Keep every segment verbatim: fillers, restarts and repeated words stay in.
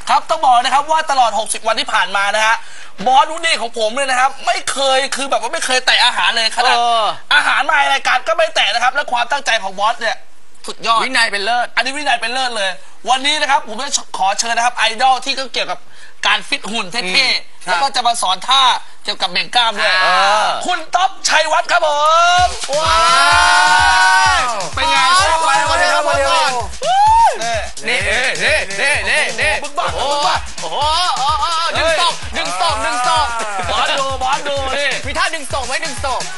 ครับต้องบอกนะครับว่าตลอดหกสิบวันที่ผ่านมานะฮะบอสนุ่นนี่ของผมเลยนะครับไม่เคยคือแบบว่าไม่เคยแตะอาหารเลยขนาดอาหารมารายการก็ไม่แตะนะครับและความตั้งใจของบอสเนี่ยสุดยอดวินัยเป็นเลิศอันนี้วินัยเป็นเลิศเลยวันนี้นะครับผมจะขอเชิญนะครับไอดอลที่ก็เกี่ยวกับการฟิตหุ่นเท่ๆแล้วก็จะมาสอนท่าเกี่ยวกับเบ่งกล้ามด้วยคุณต๊อบชัยวัฒน์ครับผมว้าวเป็นไงชอบไหมวันนี้ครับวันนี้นี่นี่นี่นี่นี่บึ้งบ้าบึ้งบ้าโอ้โหดึงศอกดึงศอกดึงศอกบอสดูบอสดูนี่มีท่าดึงศอกไหมดึงศอก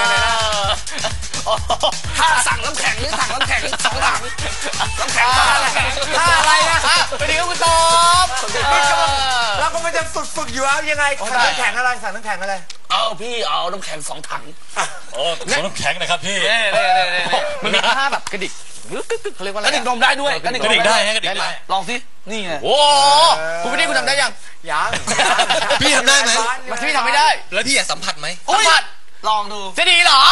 ถ้าสั่งน้ำแข็งหรือสั่งน้ำแข็งสองถังน้ำแข็งท่าอะไรนะไปดีกับคุณต๊อบแล้วก็มันจะฝึกฝึกอยู่แล้วยังไงสั่งน้ำแข็งอะไรสั่งน้ำแข็งอะไรเอาพี่เอาน้ำแข็งสองถังโอ้น้ำแข็งนะครับพี่มันมีท่าแบบกระดิกเขาเรียกว่าอะไรกระดิกนมได้ด้วยกระดิกได้ฮะกระดิกได้ลองสินี่ไงโอ้คุณพี่คุณทำได้ยังยังพี่ทำได้ไหมพี่ทำไม่ได้แล้วพี่อยากสัมผัสไหมสัมผัสลองดูจะดีเหรอ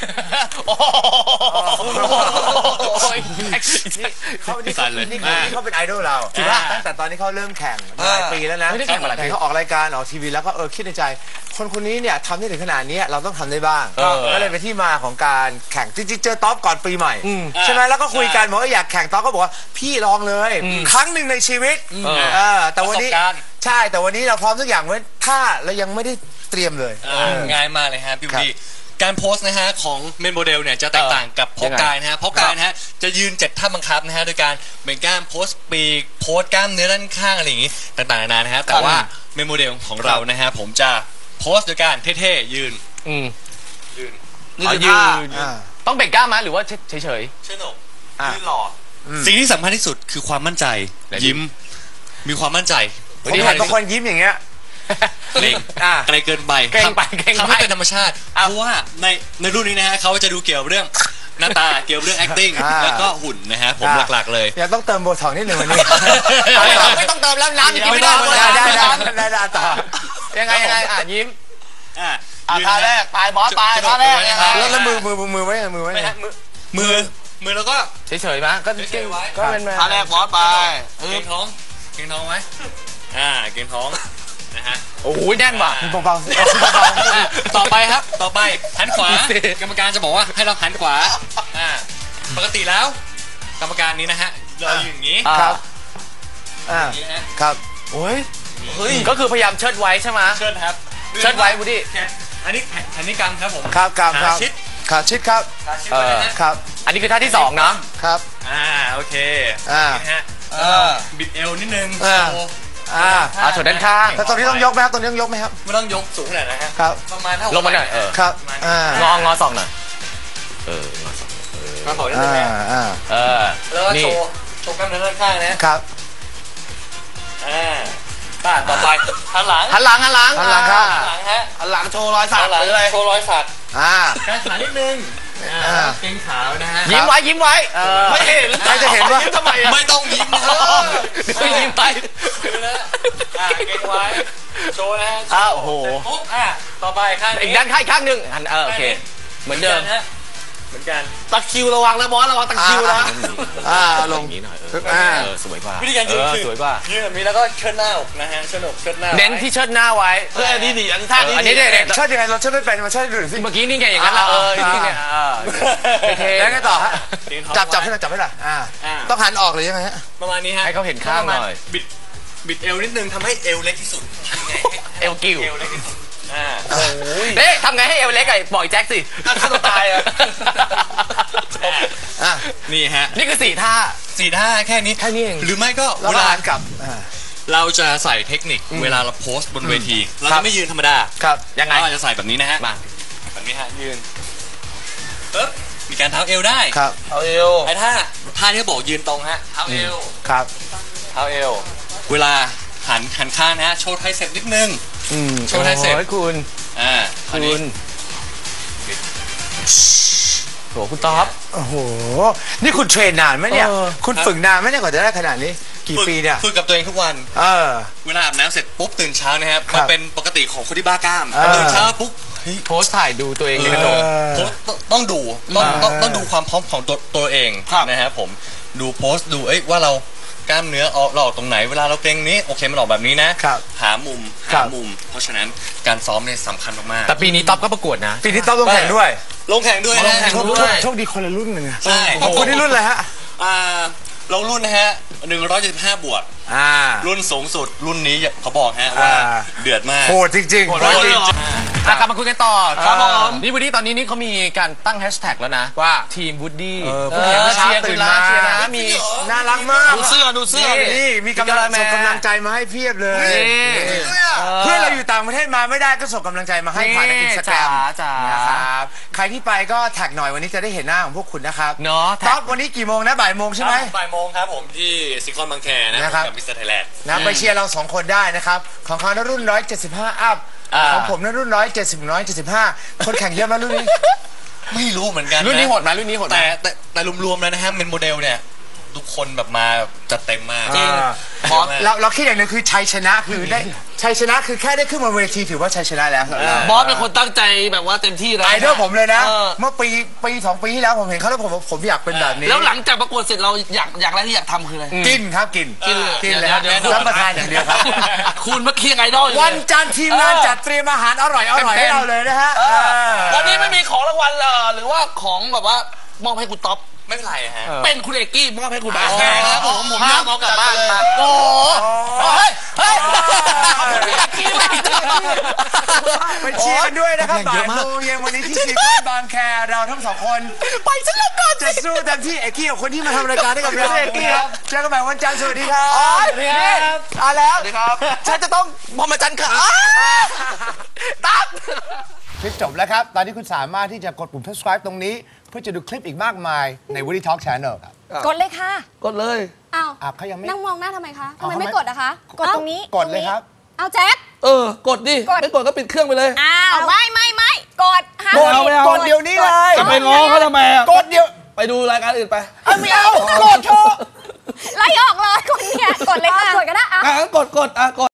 เขาที่เขานี่เขาเป็นไอดอลเราตั้งแต่ตอนนี้เขาเริ่มแข่งหลายปีแล้วนะเขาออกรายการออกทีวีแล้วก็เออคิดในใจคนคนนี้เนี่ยทำได้ถึงขนาดนี้เราต้องทำได้บ้างก็เลยเป็นที่มาของการแข่งจริงๆเจอท็อปก่อนปีใหม่ใช่ไหมแล้วก็คุยกันบอกว่าอยากแข่งท็อปก็บอกว่าพี่ลองเลยครั้งหนึ่งในชีวิตแต่วันนี้ใช่แต่วันนี้เราพร้อมทุกอย่างไว้ถ้าเรายังไม่ได้เตรียมเลยง่ายมากเลยฮะพี่บีการโพสต์นะฮะของเมนโมเดลเนี่ยจะแตกต่างกับเพาะกายนะฮะเพาะกายนะฮะจะยืนเจ็ดท่าบังคับนะฮะโดยการเบ่งกล้ามโพสต์ปีกโพสต์กล้ามเนื้อด้านข้างอะไรอย่างงี้ต่างๆนานานะฮะแต่ว่าเมนโมเดลของเรานะฮะผมจะโพสต์โดยการเท่ๆยืนยืนยืนต้องเบ่งกล้ามไหมหรือว่าเฉยๆเฉยๆยืนหล่อสิ่งที่สำคัญที่สุดคือความมั่นใจยิ้มมีความมั่นใจวันนี้เห็นบางคนยิ้มอย่างเงี้ยเกรงเกรงเกินไปเกรงไปเกรงไปทำให้เป็นธรรมชาติเพราะว่าในในรุ่นนี้นะฮะเขาจะดูเกี่ยวเรื่องหน้าตาเกี่ยวเรื่อง acting แล้วก็หุ่นนะฮะผมหลักๆเลยอยากต้องเติมโบท็อกนิดหนึ่งวันนี้ไม่ต้องเติมแล้วน้ำกินไม่ได้ได้ได้ได้ได้ต่อยังไงยังไงอ่ะยิ้มอ่ะท่าแรกปลายบอสปลายท่าแรกแล้วแล้วมือมือมือไว้มือไว้มือมือแล้วก็เฉยๆมั้ยก็เก่งก็เป็นท่าแรกบอสไปเก่งท้องเก่งท้องไหมอ่าเก่งท้องนะฮะโอ้โหแน่นว่ะเบาๆต่อไปครับต่อไปหันขวากรรมการจะบอกว่าให้เราหันขวาอ่าปกติแล้วกรรมการนี้นะฮะเราอยู่อย่างนี้ครับอ่าครับโอ้ยเฮ้ยก็คือพยายามเชิดไว้ใช่ไหมเชิดครับเชิดไว้บูดี้อันนี้อันนี้กรรมครับผมครับกรรมครับชิดขาชิดครับครับอันนี้คือท่าที่สองเนาะครับอ่าโอเคอ่าฮะบิดเอวนิดนึงอ่าอ่าส่วนด้านข้างแต่ตรงนี้ต้องยกไหมครับตรงนี้ต้องยกไหมครับไม่ต้องยกสูงขนาดนั้นฮะครับประมาณเท่าลงมาหน่อยเออครับอ่างองอศอกหน่อยเอองอศอกงอศอกนิดนึงอ่าเออแล้วโชว์โชว์กล้ามเนื้อด้านข้างนะครับอ่าบ้าต่อไปหันหลังหันหลังหันหลังหันหลังครับหันหลังฮะหันหลังโชว์รอยสักหรืออะไรโชว์รอยสักอ่าการขานิดนึงเกรงขาวนะฮะยิ้มไว้ยิ้มไว้ไม่เห็นใครจะเห็นว่าทำไมไม่ต้องยิ้มนะไม่ยิ้มไปเกรงไว้โชว์นะฮะอ้าวโอ้โหปุ๊บอ่ะต่อไปข้างอีกด้านข้างข้างหนึ่งหันเออโอเคเหมือนเดิมฮะเหมือนกันตะคิวระวังนะบอสระวังตะคิวนะอ่าลงนี้หน่อยเออสวยกว่าวิธีการยืนคือสวยกว่ายืนแบบนี้แล้วก็เชิดหน้าอกนะฮะเชิดอกเชิดหน้าเน้นที่เชิดหน้าไว้เพื่ออันนี้ดีอันนี้ท่านี้อันนี้เด็กเชิดยังไงเราเชิดไม่เป็นมาเชิดดูสิเมื่อกี้นี่ไงอย่างนั้นเออนี่ไงแล้วไงต่อฮะจับจับให้หน่อยจับให้หน่อยอ่าต้องหันออกเลยยังไงฮะประมาณนี้ฮะให้เขาเห็นข้างหน่อยบิดบิดเอวนิดนึงทำให้เอวเล็กที่สุดเอวกิ้วเอวเล็กที่สุดอ่าโอ้ยเอ๊ะทำไงให้เอวเล็กไอ้ปล่อยแจ็คสิฆ่าตัวตายอ่ะนี่ฮะนี่คือสี่ท่าสี่ท่าแค่นี้แค่นี้เองหรือไม่ก็เวลากลับเราจะใส่เทคนิคเวลาเราโพสต์บนเวทีเราจะไม่ยืนธรรมดาครับยังไงเราจะใส่แบบนี้นะฮะมาแบบนี้ฮะยืนปึ๊บมีการเท้าเอวได้ครับเท้าเอวไอ้ท่าท่าที่บอกยืนตรงฮะเท้าเอวครับเท้าเอวเวลาหันหันข้างนะฮะโชว์ไทเซ็ปนิดนึงโชว์ไทเซ็ปคุณอ่าคุณโหคุณต๊อบโอ้โหนี่คุณเทรนนานไหมเนี่ยคุณฝึกนานไหมเนี่ยกว่าจะได้ขนาดนี้กี่ปีเนี่ยฝึกกับตัวเองทุกวันเออเวลาอาบน้ำเสร็จปุ๊บตื่นเช้านะครับมันเป็นปกติของคนที่บ้ากล้ามตื่นเช้าปุ๊บโพสถ่ายดูตัวเองในกระจกต้องดูต้องต้องต้องดูความพร้อมของตัวตัวเองนะครับผมดูโพสดูเอ้ยว่าเรากล้ามเนื้อออกเราออกตรงไหนเวลาเราเกร็งนี้โอเคมันออกแบบนี้นะครับ หามุมครัหาบมุม เพราะฉะนั้นการซ้อมเนี่ยสำคัญมากๆแต่ปีนี้ต๊อปก็ประกวดนะปีนี้ต้องลงแข่งด้วยลงแข่งด้วยนะโชคโชคดีคนละรุ่นหนึ่งอะใช่คนที่รุ่นอะไรฮะอ่าเรารุ่นนะฮะหนึ่งร้อยเจ็ดสิบห้าบวกอ่ารุ่นสูงสุดรุ่นนี้เขาบอกฮะว่าอ่าเดือดมากโหดจริงๆโหดจริงอ่ะกลับมาคุยกันต่อครับผมนี่วูดดี้ตอนนี้นี่เขามีการตั้งแฮชแท็กแล้วนะว่าทีมวูดดี้เออผู้แข่งเมื่อเช้าเชียร์ตื่ตื่นนมามาเชียร์นะมีน่ารักมากดูเสื้อดูเสื้อนี่นี่มีกำลังมีส่งกำลังกำลังใจมาให้เพียบเลยนี่เพื่อนเราอยู่ต่างประเทศมาไม่ได้ก็ส่งกำลังใจมาให้ผ่านในอินสตาแกรมจ๋านะครับใครที่ไปก็แท็กหน่อยวันนี้จะได้เห็นหน้าของพวกคุณนะครับเนาะท็อปวันนี้กี่โมงนะบ่ายโมงใช่ไหมบ่ายโมงครับผมที่ซิคอนบางแคนะนะครับกับมิสเตอร์ไทยแลนด์นะไปเชียร์เราสองคนได้นะครับ ของเขานะรุ่นหนึ่งร้อยเจ็ดสิบห้าอัพของผมนะรุ่นหนึ่งร้อยเจ็ดสิบ หนึ่งร้อยเจ็ดสิบห้าคนแข่งเยอะมากรุ่นนี้ไม่รู้เหมือนกันรุ่นนี้ะโหดไหมรุ่นนี้โหดไหมแต่แต่แต่รวมๆแล้วนะฮะเมนโมเดลเนี่ยทุกคนแบบมาจัดเต็มมากจริงบอสเราเราคิดอย่างหนึงคือชัยชนะคือได้ชัยชนะคือแค่ได้ขึ้นมาเวทีถือว่าชัยชนะแล้วสำหรับเราบอสเป็นคนตั้งใจแบบว่าเต็มที่นะไอดอลผมเลยนะเออเมื่อปีปีสองปีที่แล้วผมเห็นเขาแล้วผมบอกผมอยากเป็นแบบนี้แล้วหลังจากประกวดเสร็จเราอยากอยากอะไรที่อยากทำคืออะไรกินครับกินกินเลยกินเลยเดี๋ยวเดี๋ยวรับประทานอย่างเดียวครับคุณเมื่อกี้ยังไงดอลอยู่วันจันทร์ทีมงานจัดเตรียมอาหารอร่อยอร่อยให้เราเลยนะฮะเออวันนี้ไม่มีของรางวัลเอ่อหรือว่าของแบบว่ามอบให้คุณต๊อปไม่เป็นไรฮะเป็นคุณเอกกี้มอบให้คุณต๊อปโอเคครับผมผมอยากเอากลับบ้านมาโอ้โหเฮ้ยเฮ้ยไปเชียร์กันด้วยนะครับบ่ายโมงเย็นวันนี้ที่ซีคอนบางแคเราทั้งสองคนไปซะแล้วก่อนจะสู้เต็มที่เอกกี้กับคนที่มาทำรายการให้กับเราเอกกี้ครับเจอกันใหม่วันจันทร์สวัสดีครับนี่อ่ะแล้วฉันจะต้องพรหมจรรย์ค่ะตั๊บคลิปจบแล้วครับ ตอนนี้คุณสามารถที่จะกดปุ่ม subscribe ตรงนี้ เพื่อจะดูคลิปอีกมากมายใน Woody Talk Channel ครับกดเลยค่ะกดเลยอ้าวอ่ะเขายังไม่นั่งมองหน้าทำไมคะทำเอาไมทำไมไม่กดอะคะ กดตรงนี้กดเลยครับเอาแจ็คเออกดดิกดไม่กดก็ปิดเครื่องไปเลยอ้าวไม่ไม่ไม่กดห้ามกดเอาไม่เอากดเดี๋ยวนี้เลยจะไปง้อเขาทำไมอะกดเดี๋ยวไปดูรายการอื่นไปเอาไม่เอากดเถอะไล่ออกเลยคนเนี่ยกดเลยค่ะ กดก็ได้อ่ะงั้นกดกดอ่ะกด